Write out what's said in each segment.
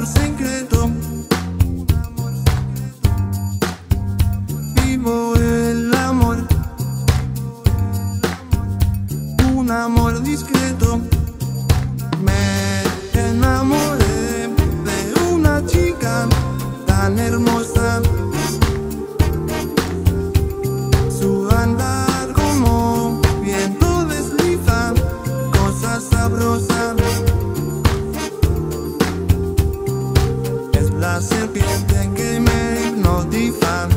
secreto. Vivo el amor, un amor discreto. Me enamoré de una chica tan hermosa. Su andar como viento desliza cosas sabrosas. Es la serpiente que me hipnotiza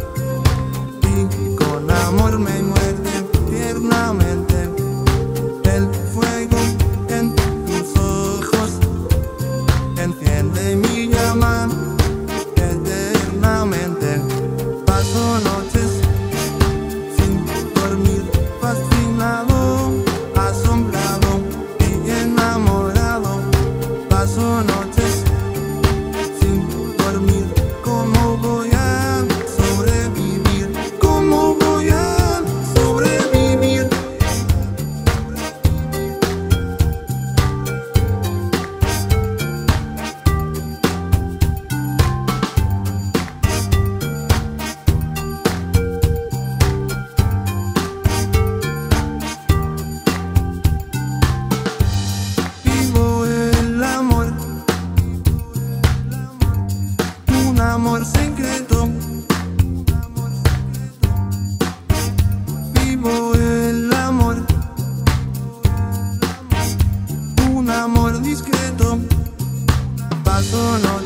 y con amor me muerde tiernamente. El fuego en tus ojos enciende mi llama eternamente. Paso noches sin dormir, fascinado, asombrado y enamorado. Paso noches sin dormir. ¿Cómo voy a sobrevivir? ¿Cómo voy a sobrevivir? Vivo el amor, un amor secreto. Vivo el amor, un amor discreto. Paso noches